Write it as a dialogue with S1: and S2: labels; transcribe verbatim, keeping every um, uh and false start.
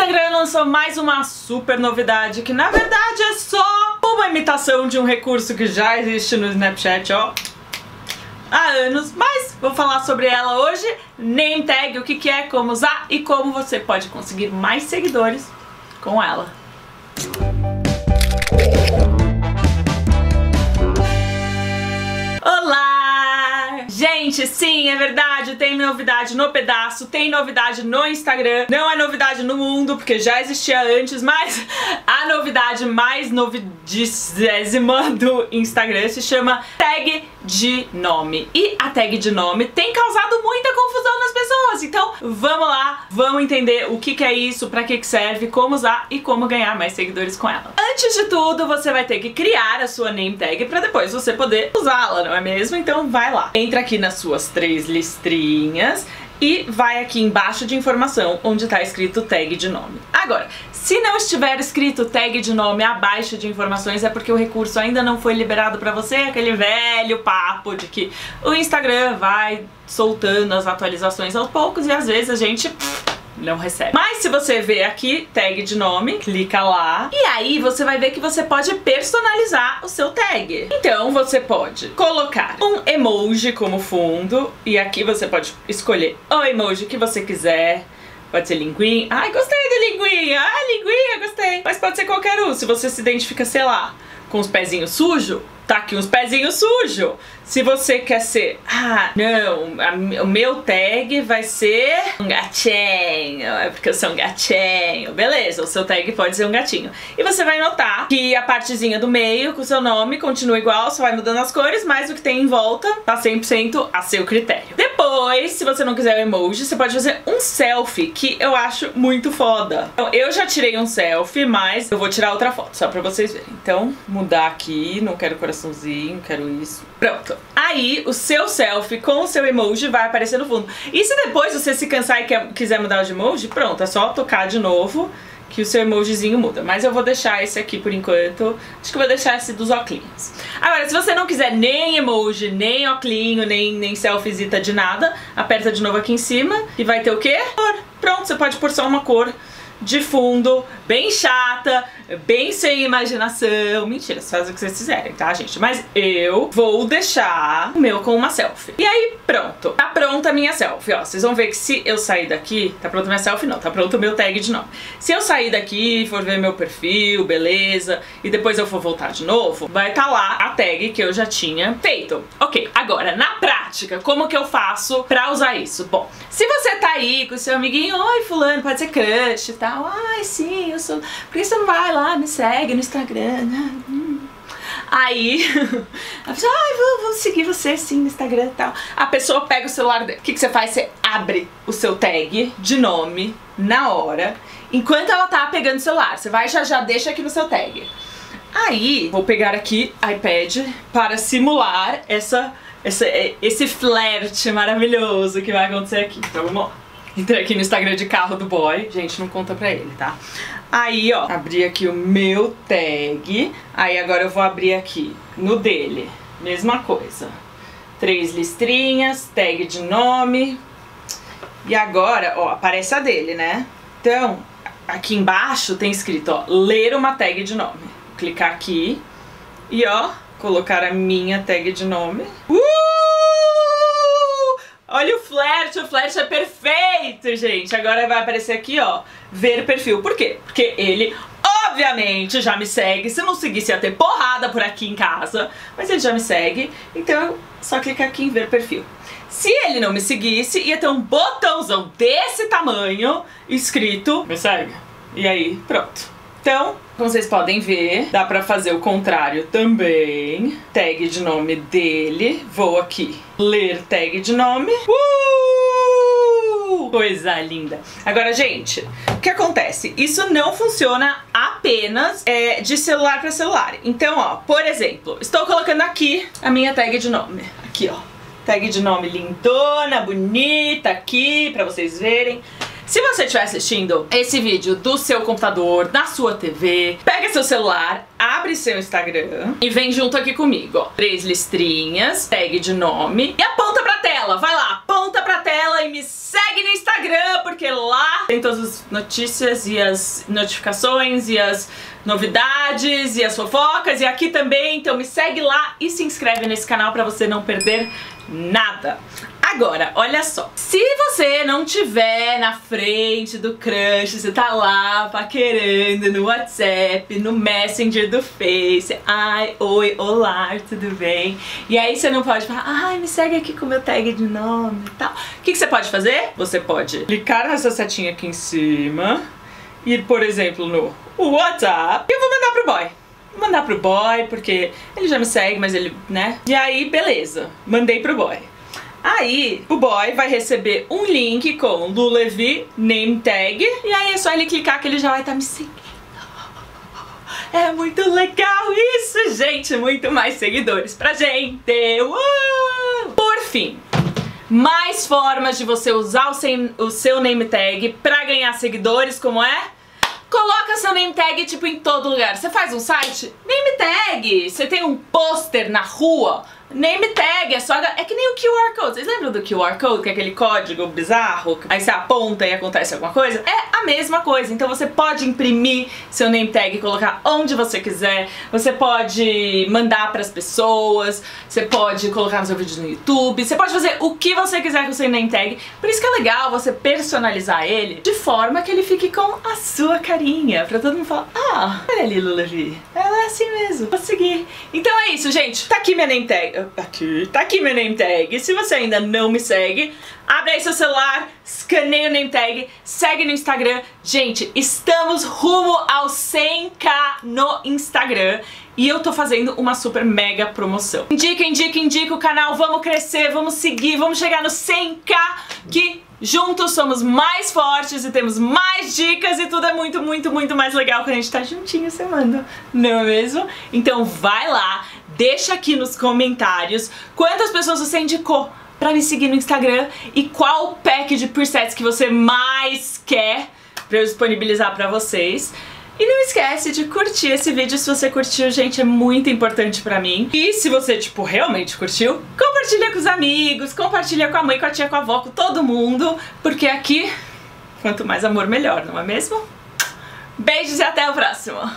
S1: Instagram lançou mais uma super novidade, que na verdade é só uma imitação de um recurso que já existe no Snapchat, ó, há anos, mas vou falar sobre ela hoje. Name tag, o que que é, como usar e como você pode conseguir mais seguidores com ela. Olá! Gente, sim, é verdade, tem novidade no pedaço, tem novidade no Instagram. Não é novidade no mundo, porque já existia antes, mas a novidade mais novidíssima do Instagram se chama tag de nome. E a tag de nome tem causado muita confusão nas pessoas, então vamos lá, vamos entender o que que é isso, pra que que serve, como usar e como ganhar mais seguidores com ela. Antes de tudo, você vai ter que criar a sua name tag pra depois você poder usá-la, não é mesmo? Então vai lá. Entra aqui nas suas três listrinhas e vai aqui embaixo de informação onde tá escrito tag de nome. Agora, se não estiver escrito tag de nome abaixo de informações é porque o recurso ainda não foi liberado pra você, aquele velho papo de que o Instagram vai soltando as atualizações aos poucos e às vezes a gente não recebe. Mas se você ver aqui, tag de nome, clica lá e aí você vai ver que você pode personalizar o seu tag. Então você pode colocar um emoji como fundo e aqui você pode escolher o emoji que você quiser. Pode ser linguinha. Ai, gostei da linguinha. Ai, linguinha, gostei. Mas pode ser qualquer um. Se você se identifica, sei lá, com os pezinhos sujos, tá aqui uns pezinhos sujos. Se você quer ser, ah, não, a, o meu tag vai ser um gatinho, é porque eu sou um gatinho. Beleza, o seu tag pode ser um gatinho. E você vai notar que a partezinha do meio com o seu nome continua igual, só vai mudando as cores, mas o que tem em volta tá cem por cento a seu critério. Depois, se você não quiser o emoji, você pode fazer um selfie, que eu acho muito foda. Então, eu já tirei um selfie, mas eu vou tirar outra foto, só pra vocês verem. Então, mudar aqui, não quero coraçãozinho, quero isso. Pronto. Aí, o seu selfie com o seu emoji vai aparecer no fundo. E se depois você se cansar e quer, quiser mudar de emoji, pronto, é só tocar de novo que o seu emojizinho muda. Mas eu vou deixar esse aqui por enquanto. Acho que eu vou deixar esse dos óculos. Agora, se você não quiser nem emoji, nem óculinho, nem, nem selfiezita de nada, aperta de novo aqui em cima e vai ter o quê? Cor. Pronto, você pode pôr só uma cor de fundo, bem chata, bem sem imaginação. Mentira, vocês fazem o que vocês quiserem, tá, gente? Mas eu vou deixar o meu com uma selfie. E aí, pronto. Tá pronta a minha selfie, ó. Vocês vão ver que se eu sair daqui... Tá pronta a minha selfie? Não. Tá pronto o meu tag de nome. Se eu sair daqui e for ver meu perfil, beleza, e depois eu for voltar de novo, vai tá lá a tag que eu já tinha feito. Ok, agora, na prática, como que eu faço pra usar isso? Bom, se você tá aí com o seu amiguinho, oi, fulano, pode ser crush e tal. Ai, sim, eu sou... Por que você não vai lá, me segue no Instagram? Hum. Aí, a pessoa, ai, vou, vou seguir você sim no Instagram e tal. A pessoa pega o celular dela. O que que você faz? Você abre o seu tag de nome na hora, enquanto ela tá pegando o celular. Você vai já já deixa aqui no seu tag. Aí, vou pegar aqui iPad para simular essa, essa, esse flerte maravilhoso que vai acontecer aqui. Então vamos lá. Entrei aqui no Instagram de carro do boy. Gente, não conta pra ele, tá? Aí, ó, abri aqui o meu tag. Aí agora eu vou abrir aqui no dele. Mesma coisa. Três listrinhas, tag de nome. E agora, ó, aparece a dele, né? Então, aqui embaixo tem escrito, ó, ler uma tag de nome. Vou clicar aqui e, ó, colocar a minha tag de nome. Uh! Olha o flerte, o flerte é perfeito, gente. Agora vai aparecer aqui, ó, ver perfil. Por quê? Porque ele, obviamente, já me segue. Se não seguisse, ia ter porrada por aqui em casa. Mas ele já me segue, então só clicar aqui em ver perfil. Se ele não me seguisse, ia ter um botãozão desse tamanho escrito me segue. E aí, pronto. Então, como vocês podem ver, dá pra fazer o contrário também. Tag de nome dele. Vou aqui ler tag de nome. Uh! Coisa linda. Agora, gente, o que acontece? Isso não funciona apenas é, de celular pra celular. Então, ó, por exemplo, estou colocando aqui a minha tag de nome. Aqui, ó. Tag de nome lindona, bonita, aqui, pra vocês verem. Se você estiver assistindo esse vídeo do seu computador, na sua T V, pega seu celular, abre seu Instagram e vem junto aqui comigo, ó. Três listrinhas, tag de nome e aponta pra tela, vai lá, aponta pra tela e me segue no Instagram, porque lá tem todas as notícias e as notificações e as novidades e as fofocas, e aqui também, então me segue lá e se inscreve nesse canal pra você não perder nada. Agora, olha só, se você não tiver na frente do crush, você tá lá paquerando no WhatsApp, no Messenger do Face, ai, oi, olá, tudo bem? E aí você não pode falar, ai, me segue aqui com o meu tag de nome e tal. O que, que você pode fazer? Você pode clicar nessa setinha aqui em cima, ir, por exemplo, no WhatsApp, e eu vou mandar pro boy. Vou mandar pro boy, porque ele já me segue, mas ele, né? E aí, beleza, mandei pro boy. Aí, o boy vai receber um link com Lulevi Name Tag, e aí é só ele clicar que ele já vai estar me seguindo. É muito legal isso, gente! Muito mais seguidores pra gente! Uh! Por fim, mais formas de você usar o seu, o seu name tag pra ganhar seguidores, como é? Coloca seu name tag tipo em todo lugar. Você faz um site? Name tag! Você tem um pôster na rua? Name tag, é só... É que nem o Q R Code. Vocês lembram do Q R Code, que é aquele código bizarro? Aí você aponta e acontece alguma coisa? É a mesma coisa. Então você pode imprimir seu name tag e colocar onde você quiser. Você pode mandar pras pessoas. Você pode colocar no seu vídeo no YouTube. Você pode fazer o que você quiser com o seu name tag. Por isso que é legal você personalizar ele de forma que ele fique com a sua carinha. Pra todo mundo falar, ah, olha ali, Lulevi. Ela é assim mesmo. Vou seguir. Então é isso, gente. Tá aqui minha name tag. Aqui, tá aqui meu name tag. Se você ainda não me segue, abre aí seu celular, escaneia o name tag, segue no Instagram. Gente, estamos rumo aos cem k no Instagram e eu tô fazendo uma super mega promoção. Indica, indica, indica o canal, vamos crescer, vamos seguir, vamos chegar no cem k, que juntos somos mais fortes e temos mais dicas e tudo é muito, muito, muito mais legal quando a gente tá juntinho semana, não é mesmo? Então vai lá, deixa aqui nos comentários quantas pessoas você indicou pra me seguir no Instagram e qual pack de presets que você mais quer pra eu disponibilizar pra vocês. E não esquece de curtir esse vídeo se você curtiu, gente, é muito importante pra mim. E se você, tipo, realmente curtiu, compartilha com os amigos, compartilha com a mãe, com a tia, com a avó, com todo mundo, porque aqui, quanto mais amor, melhor, não é mesmo? Beijos e até o próximo!